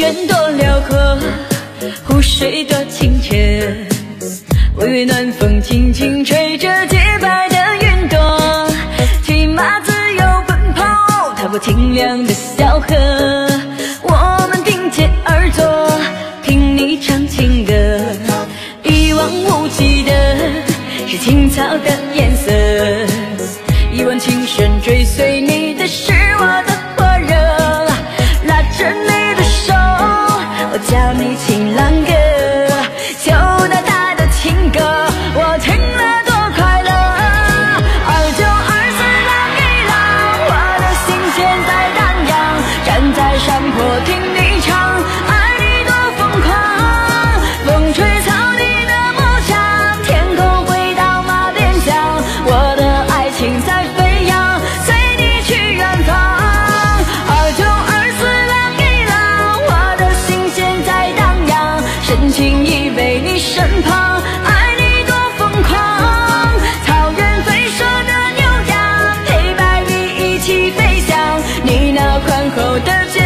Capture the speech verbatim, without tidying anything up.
人多辽阔，湖水多清澈，微微暖风轻轻吹着洁白的云朵，骑马自由奔跑，踏过清凉的小河，我们并肩而坐，听你唱情歌。一望无际的是青草的颜色，一往情深追随你的是我的火热，拉着你的手，我叫你情郎哥，秋大大的情歌，我听了多快乐。二九二四郎一郎，我的心弦在荡漾，站在山坡听你唱，爱你多疯狂。风吹草低的木墙，天空回到马鞭响，我的爱情在飞扬，随你去远方。二九二四郎一郎，我的心弦在荡漾，深情依偎你身旁，爱你多疯狂。草原飞射的牛羊，陪伴你一起飞翔，你那宽厚的